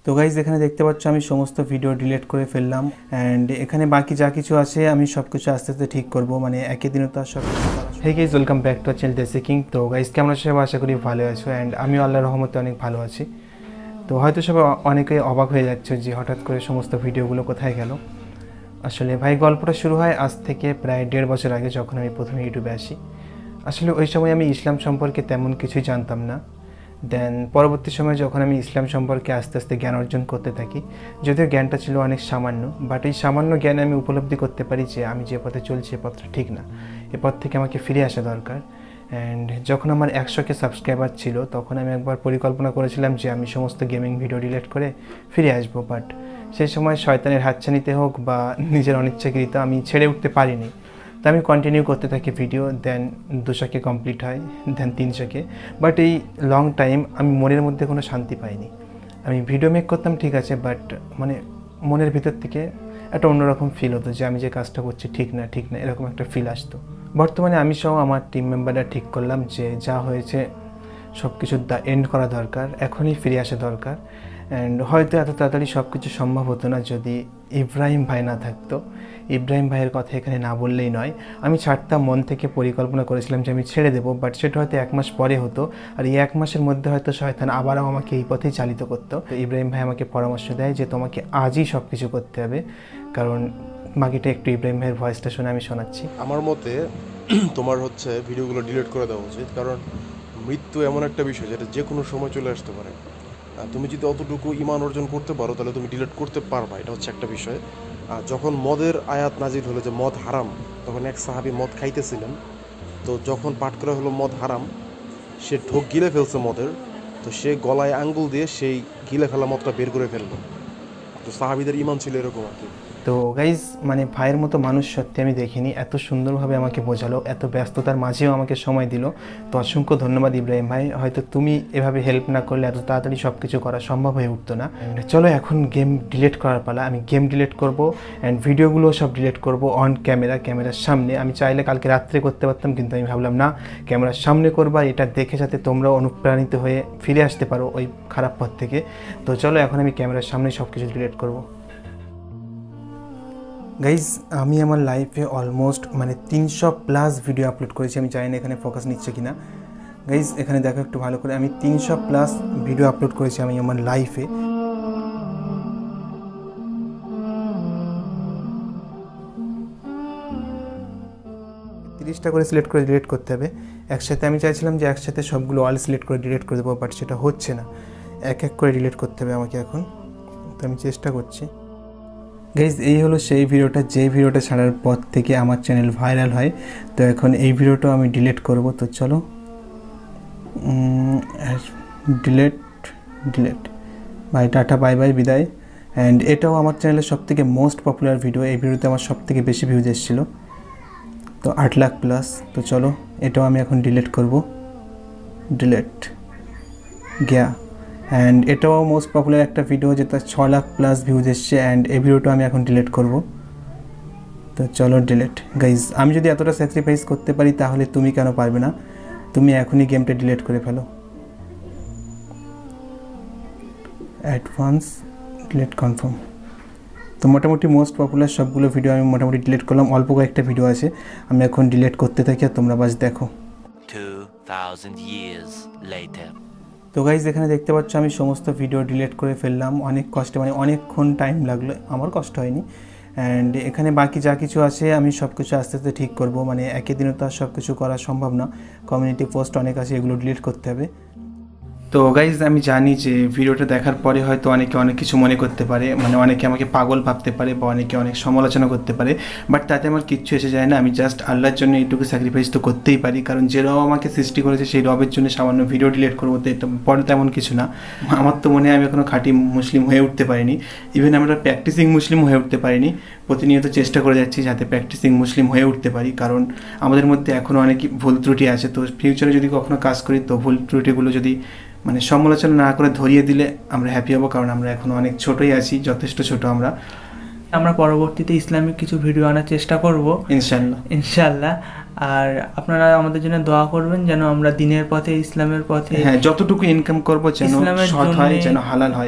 তো গাইজ এখানে দেখতে পাচ্ছ আমি সমস্ত ভিডিও ডিলিট করে ফেললাম অ্যান্ড এখানে বাকি যা কিছু আছে আমি সব কিছু আস্তে আস্তে ঠিক করব, মানে একই দিনে তো আর সব কিছু। Hey guys, welcome back to channel Desi king. তো গাইজ কেমন আছো সবাই? আশা করি ভালো আছো অ্যান্ড আমিও আল্লাহর রহমতে অনেক ভালো আছি। তো হয়তো সবাই অনেকেই অবাক হয়ে যাচ্ছে যে হঠাৎ করে সমস্ত ভিডিওগুলো কোথায় গেল। আসলে ভাই গল্পটা শুরু হয় আজ থেকে প্রায় 1.5 বছর আগে, যখন আমি প্রথমে ইউটিউবে আসি। আসলে ওই সময় আমি ইসলাম সম্পর্কে তেমন কিছুই জানতাম না। দেন পরবর্তী সময়ে যখন আমি ইসলাম সম্পর্কে আস্তে আস্তে জ্ঞান অর্জন করতে থাকি, যদিও জ্ঞানটা ছিল অনেক সামান্য, বাট এই সামান্য জ্ঞানে আমি উপলব্ধি করতে পারি যে আমি যে পথে চলছি এ পথটা ঠিক না, এ পথ থেকে আমাকে ফিরে আসা দরকার। অ্যান্ড যখন আমার 100K সাবস্ক্রাইবার ছিল তখন আমি একবার পরিকল্পনা করেছিলাম যে আমি সমস্ত গেমিং ভিডিও ডিলিট করে ফিরে আসবো, বাট সেই সময় শয়তানের হাতছানিতে হোক বা নিজের অনিচ্ছাকৃত আমি ছেড়ে উঠতে পারিনি। তো আমি কন্টিনিউ করতে থাকি ভিডিও, দেন 200K কমপ্লিট হয়, দেন 300K। বাট এই লং টাইম আমি মনের মধ্যে কোনো শান্তি পাইনি। আমি ভিডিও মেক করতাম ঠিক আছে, বাট মানে মনের ভিতর থেকে একটা অন্যরকম ফিল হতো যে আমি যে কাজটা করছি ঠিক না এরকম একটা ফিল আসতো। বর্তমানে আমি সহ আমার টিম মেম্বাররা ঠিক করলাম যে যা হয়েছে সব কিছু এন্ড করা দরকার, এখনই ফিরে আসা দরকার। অ্যান্ড হয়তো এত তাড়াতাড়ি সব কিছু সম্ভব হতো না যদি ইব্রাহিম ভাই না থাকতো। ইব্রাহিম ভাইয়ের কথা এখানে না বললেই নয়। আমি ছাড়তাম, মন থেকে পরিকল্পনা করেছিলাম যে আমি ছেড়ে দেবো, বাট সেটা হয়তো 1 মাস পরে হতো, আর এই 1 মাসের মধ্যে হয়তো শয়তান আবারও আমাকে এই পথেই চালিত করতো। তো ইব্রাহিম ভাই আমাকে পরামর্শ দেয় যে তোমাকে আজই সব কিছু করতে হবে, কারণ বাকিটা একটু ইব্রাহিম ভাইয়ের ভয়েসটা শুনে আমি শোনাচ্ছি। আমার মতে তোমার ভিডিওগুলো ডিলিট করে দেওয়া উচিত, কারণ মৃত্যু এমন একটা বিষয় যেটা যে কোনো সময় চলে আসতে পারে। তুমি যদি অতটুকু ঈমান অর্জন করতে পারো তাহলে তুমি ডিলিট করতে পারবা, এটা হচ্ছে একটা বিষয়। যখন মদের আয়াত নাজিল হলো যে মদ হারাম, তখন এক সাহাবী মদ খাইতেছিলেন। তো যখন পাঠ করা হলো মদ হারাম, সে ঢোক গিলে ফেলছে মদের, তো সে গলায় আঙ্গুল দিয়ে সেই গিলে ফেলা মদটা বের করে ফেললো। তো সাহাবীদের ঈমান ছিল এরকম আর কি। তো গাইজ মানে ভাইয়ের মতো মানুষ সত্যি আমি দেখিনি, এত সুন্দরভাবে আমাকে বোঝালো, এত ব্যস্ততার মাঝেও আমাকে সময় দিল। তো অসংখ্য ধন্যবাদ ইব্রাহিম ভাই, হয়তো তুমি এভাবে হেল্প না করলে এত তাড়াতাড়ি সব কিছু করা সম্ভব হয়ে উঠতো না। চলো এখন গেম ডিলিট করার পালা। আমি গেম ডিলিট করব অ্যান্ড ভিডিওগুলো সব ডিলিট করব অন ক্যামেরার সামনে। আমি চাইলে কালকে রাত্রে করতে পারতাম, কিন্তু আমি ভাবলাম না, ক্যামেরার সামনে করবা, এটা দেখে যাতে তোমরা অনুপ্রাণিত হয়ে ফিরে আসতে পারো ওই খারাপ পথ থেকে। তো চলো এখন আমি ক্যামেরার সামনে সব কিছু ডিলিট করবো। গাইজ আমি আমার লাইফে অলমোস্ট 300+ ভিডিও আপলোড করেছি। আমি জানি না এখানে ফোকাস নিচ্ছে কিনা। গাইজ এখানে দেখো একটু ভালো করে, আমি 300+ ভিডিও আপলোড করেছি আমি আমার লাইফে। করে সিলেক্ট করে ডিলিট করতে হবে একসাথে। আমি চাইছিলাম যে একসাথে সবগুলো অল সিলেক্ট করে ডিলিট করে দেবো, বাট সেটা হচ্ছে না, এক এক করে ডিলিট করতে হবে আমাকে এখন। তো আমি চেষ্টা করছি। গাইজ এই হলো সেই ভিডিওটা, যে ভিডিওটা ছাড়ার পর থেকে আমার চ্যানেল ভাইরাল হয়। তো এখন এই ভিডিওটাও আমি ডিলিট করব। তো চলো delete bye, tata bye bye, বিদায়। অ্যান্ড এটাও আমার চ্যানেলের সবথেকে মোস্ট পপুলার ভিডিও, এই ভিডিওতে আমার সবথেকে বেশি ভিউজ এসেছিলো, তো 8 লাখ প্লাস। তো চলো এটাও আমি এখন ডিলিট করব, ডিলেট গিয়া। অ্যান্ড এটাও মোস্ট পপুলার একটা ভিডিও যেটা 6 লাখ প্লাস ভিউজ এসছে, অ্যান্ড এই ভিডিওটা আমি এখন ডিলিট করব। তো চলো ডিলিট। গাইজ আমি যদি এতটা স্যাক্রিফাইস করতে পারি তাহলে তুমি কেন পারবে না? তুমি এখনই গেমটা ডিলিট করে ফেলো। Advance delete confirm. তো মোটামুটি মোস্ট পপুলার সবগুলো ভিডিও আমি মোটামুটি ডিলিট করলাম, অল্প কয়েকটা ভিডিও আছে আমি এখন ডিলিট করতে থাকি আর তোমরা বাস দেখো। 2000 years later. তো গাইজ এখানে দেখতে পাচ্ছ আমি সমস্ত ভিডিও ডিলিট করে ফেললাম অনেক কষ্টে, অনেকক্ষণ টাইম লাগলো, আমার কষ্ট হয়নি। অ্যান্ড এখানে বাকি যা কিছু আছে আমি সব কিছু আস্তে আস্তে ঠিক করব, একই দিনে তো আর সব কিছু করা সম্ভব না। কমিউনিটি পোস্ট অনেক আছে, এগুলো ডিলিট করতে হবে। তো গাইজ আমি জানি যে ভিডিওটা দেখার পরে হয়তো অনেকে অনেক কিছু মনে করতে পারে, অনেকে আমাকে পাগল ভাবতে পারে বা অনেকে অনেক সমালোচনা করতে পারে, বাট তাতে আমার কিচ্ছু এসে যায় না। আমি জাস্ট আল্লাহর জন্য এইটুকু স্যাক্রিফাইস তো করতেই পারি, কারণ যে রব আমাকে সৃষ্টি করেছে সেই রবের জন্য সামান্য ভিডিও ডিলিট করবো, তো এটা বড় তেমন কিছু না। আমার তো মনে হয় আমি এখনও খাঁটি মুসলিম হয়ে উঠতে পারিনি, ইভেন আমরা প্র্যাকটিসিং মুসলিম হয়ে উঠতে পারিনি। প্রতিনিয়ত চেষ্টা করে যাচ্ছি যাতে প্র্যাকটিসিং মুসলিম হয়ে উঠতে পারি, কারণ আমাদের মধ্যে এখনও অনেক ভুল ত্রুটি আছে। তো ফিউচারে যদি কখনো কাজ করি তো ভুল ত্রুটিগুলো যদি সমালোচনা না করে ধরিয়ে দিলে আমরা হ্যাপি হব, কারণ আমরা এখনও অনেক ছোটোই আছি, যথেষ্ট ছোট আমরা পরবর্তীতে ইসলামিক কিছু ভিডিও আনার চেষ্টা করব ইনশাল্লাহ। আর আপনারা আমাদের জন্য দোয়া করবেন যেন আমরা দিনের পথে, ইসলামের পথে, যতটুকু ইনকাম করব যেন সৎ হয়, যেন হালাল হয়।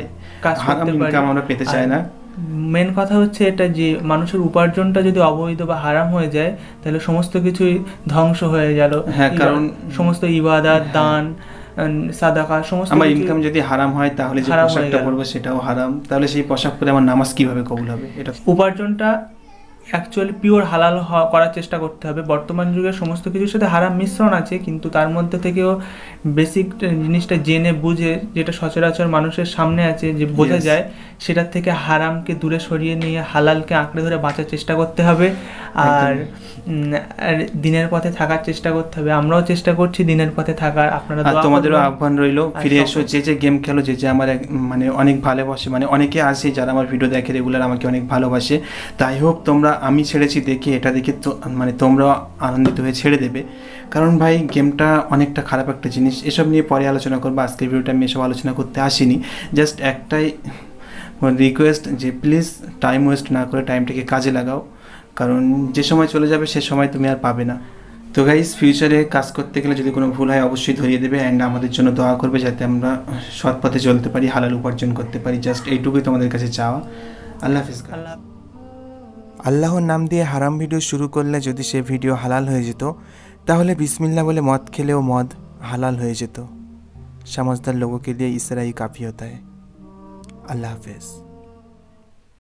কাজ হারাম করতে পারি। ইনকাম আমরা পেতে চাই না। মেন কথা হচ্ছে এটা যে মানুষের উপার্জনটা যদি অবৈধ বা হারাম হয়ে যায় তাহলে সমস্ত কিছুই ধ্বংস হয়ে গেল। হ্যাঁ, কারণ সমস্ত ইবাদত, দান, সাদাকা সমস্ত আমার কিছু ইনকাম যদি হারাম হয় তাহলে যে হারাম হয়ে পোশাকটা গেল। পরবো সেটাও হারাম, তাহলে সেই পোশাক পরে আমার নামাজ কিভাবে কবুল হবে? এটা উপার্জনটা অ্যাকচুয়ালি পিওর হালাল করার চেষ্টা করতে হবে। বর্তমান যুগে সমস্ত কিছুর সাথে হারাম মিশ্রণ আছে, কিন্তু তার মধ্যে থেকেও বেসিক জিনিসটা জেনে বুঝে, যেটা সচরাচর মানুষের সামনে আছে যে বোঝা Yes. যায়, সেটার থেকে হারামকে দূরে সরিয়ে নিয়ে হালালকে আঁকড়ে ধরে বাঁচার চেষ্টা করতে হবে। আর আর দিনের পথে থাকার চেষ্টা করতে হবে। আমরাও চেষ্টা করছি দিনের পথে থাকার। আপনারা আর দোয়া তোমাদেরও করবেন। আহ্বান রইলো, আর ফিরে সব- এসো। যে গেম খেলো, যে আমার মানে অনেক ভালোবাসে, মানে অনেকে আছে যারা আমার ভিডিও দেখে রেগুলার, আমাকে অনেক ভালোবাসে। তাই হোক তোমরা, আমি ছেড়েছি দেখে, এটা দেখে তো মানে তোমরা আনন্দিত হয়ে ছেড়ে দেবে। কারণ ভাই গেমটা অনেকটা খারাপ একটা জিনিস। এসব নিয়ে পরে আলোচনা করবো, আজকের ভিডিওটা আমি এসব আলোচনা করতে আসিনি। জাস্ট একটাই রিকোয়েস্ট যে প্লিজ টাইম ওয়েস্ট না করে টাইমটাকে কাজে লাগাও, কারণ যে সময় চলে যাবে সে সময় তুমি আর পাবে না। তো গাইস, ফিউচারে কাজ করতে গেলে যদি কোনো ভুল হয় অবশ্যই ধরিয়ে দেবে, অ্যান্ড আমাদের জন্য দোয়া করবে যাতে আমরা সৎ পথে চলতে পারি, হালাল উপার্জন করতে পারি। জাস্ট এইটুকুই তোমাদের কাছে চাওয়া। আল্লাহ হাফিজ। আল্লাহ আল্লাহর নাম দিয়ে হারাম ভিডিও শুরু করলে যদি সে ভিডিও হালাল হয়ে যেত, তাহলে বিসমিল্লাহ বলে মদ খেলেও মদ হালাল হয়ে যেত। समझदार लोगों के लिए इस तरह ही काफ़ी होता है। अल्लाह हाफिज़।